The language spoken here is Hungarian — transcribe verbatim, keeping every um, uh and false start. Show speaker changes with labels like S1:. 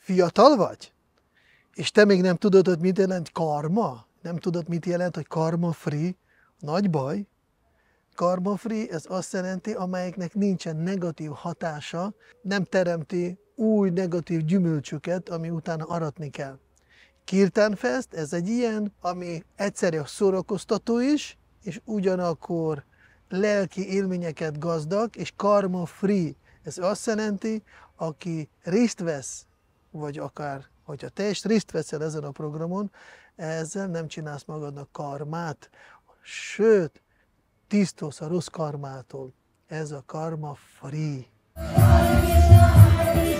S1: Fiatal vagy? És te még nem tudod, hogy mit jelent karma? Nem tudod, mit jelent, hogy karma free? Nagy baj. Karma free, ez azt jelenti, amelyeknek nincsen negatív hatása, nem teremti új negatív gyümölcsöket, ami utána aratni kell. Kirtan Fest, ez egy ilyen, ami egyszerű szórakoztató is, és ugyanakkor lelki élményeket gazdag, és karma free. Ez azt jelenti, aki részt vesz, vagy akár, hogyha te is részt veszel ezen a programon, ezzel nem csinálsz magadnak karmát, sőt, tisztulsz a rossz karmától. Ez a karma free.